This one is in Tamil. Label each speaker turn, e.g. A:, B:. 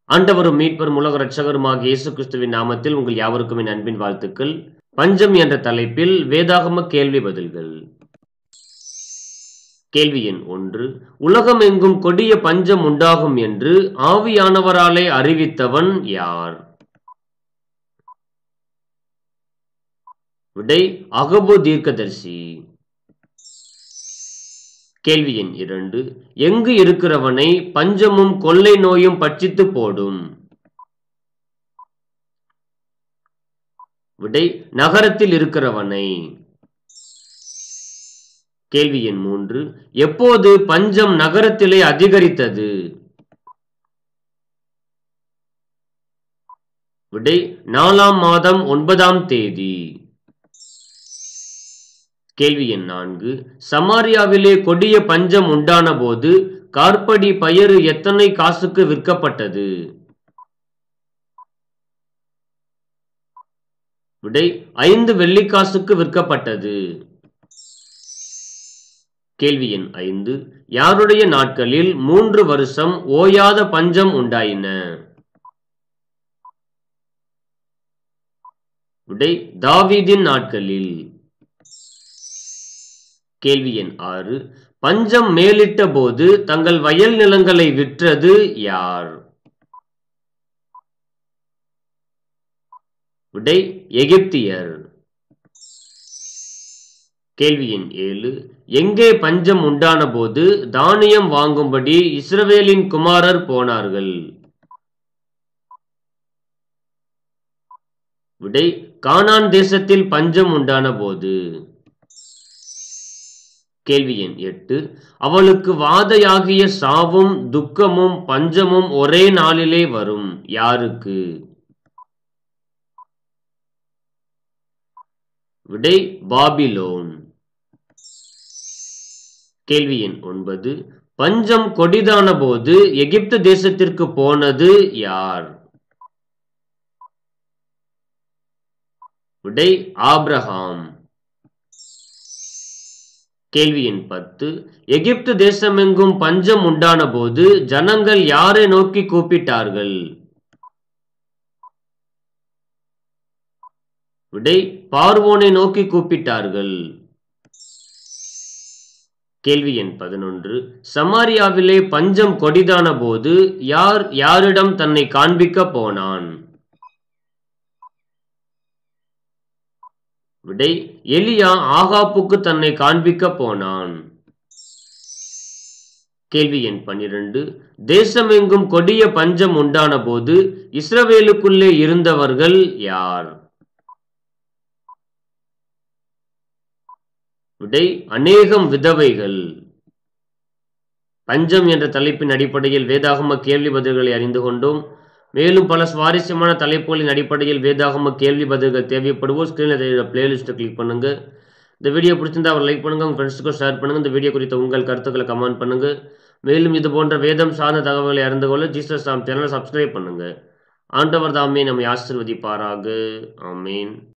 A: ஆண்டவரும் மீட்பரும் உலக இரட்சகருமாகிய இயேசு கிறிஸ்துவின் நாமத்தில் உங்கள் யாவருக்கும் என் அன்பின் வாழ்த்துக்கள். பஞ்சம் என்ற தலைப்பில் வேதாகம கேள்வி பதில்கள். கேள்வி எண் 1. உலகம் எங்கும் கொடிய பஞ்சம் உண்டாகும் என்று ஆவியானவராலே அறிவித்தவன் யார்? விடை அகபு தீர்க்கதரிசி. கேள்வி எண் 2. எங்கு இருக்கிறவனை பஞ்சமும் கொள்ளை நோயும் பட்சித்து போடும்? விடை நகரத்தில் இருக்கிறவனை. கேள்வி எண் 3. எப்போது பஞ்சம் நகரத்திலே அதிகரித்தது? விடை 4ஆம் மாதம் 9ஆம் தேதி. கேள்வி எண் 4. சமாரியாவிலே கொடிய பஞ்சம் உண்டான போது கார்படி பயறு எத்தனை காசுக்கு விற்கப்பட்டது? விடை 5 வெள்ளிக்காசுக்கு விற்கப்பட்டது. கேள்வி எண் 5. யாருடைய நாட்களில் 3 வருஷம் ஓயாத பஞ்சம் உண்டாயின? விடை தாவீதின் நாட்களில். கேள்வி எண் 6. பஞ்சம் மேலிட்ட போது தங்கள் வயல் நிலங்களை விற்றது யார்? விடை எகிப்தியர். கேள்வி எண் 7. எங்கே பஞ்சம் உண்டான போது தானியம் வாங்கும்படி இஸ்ரவேலின் குமாரர் போனார்கள்? விடை கானான் தேசத்தில் பஞ்சம் உண்டான போது. கேள்வி எண் 8. அவளுக்கு வாதையாகிய சாவும் துக்கமும் பஞ்சமும் ஒரே நாளிலே வரும். யாருக்கு? விடை பாபிலோன். கேள்வி எண் 9. பஞ்சம் கொடிதான போது எகிப்து தேசத்திற்கு போனது யார்? விடை ஆபிரகாம். கேள்வி எண் 10. எகிப்து தேசமெங்கும் பஞ்சம் உண்டான போது ஜனங்கள் யாரை நோக்கி கூப்பிட்டார்கள்? விடை பார்வோனை நோக்கி கூப்பிட்டார்கள். கேள்வி எண் 11. சமாரியாவிலே பஞ்சம் கொடிதான போது யார் யாரிடம் தன்னை காண்பிக்க போனான்? விடை எலியா ஆகாப்புக்கு தன்னை காண்பிக்க போனான். கேள்வி எண் 12. தேசமெங்கும் கொடிய பஞ்சம் உண்டான போது இஸ்ரவேலுக்குள்ளே இருந்தவர்கள் யார்? விடை அநேகம் விதவைகள். பஞ்சம் என்ற தலைப்பின் அடிப்படையில் வேதாகம கேள்வி பதில்களை அறிந்து கொண்டோம். மேலும் பல சுவாரஸ்யமான தலைப்புகளின் அடிப்படையில் வேதாகம கேள்வி பதில்கள் தேவைப்படுவோம். ஸ்கிரீனில் தெரியுற பிளேலிஸ்ட்டை கிளிக் பண்ணுங்க. இந்த வீடியோ பிடிச்சிருந்தா அவர் லைக் பண்ணுங்க, உங்கள் ஃப்ரெண்ட்ஸுக்கும் ஷேர் பண்ணுங்க. இந்த வீடியோ குறித்த உங்கள் கருத்துக்களை கமெண்ட் பண்ணுங்க. மேலும் இது போன்ற வேதம் சார்ந்த தகவல்களை அறிந்து கொள்ள ஜீசஸ் சேனலை சப்ஸ்கிரைப் பண்ணுங்க. ஆண்டவர் தாமே நம்மை ஆசீர்வதிப்பாராக. ஆமீன்.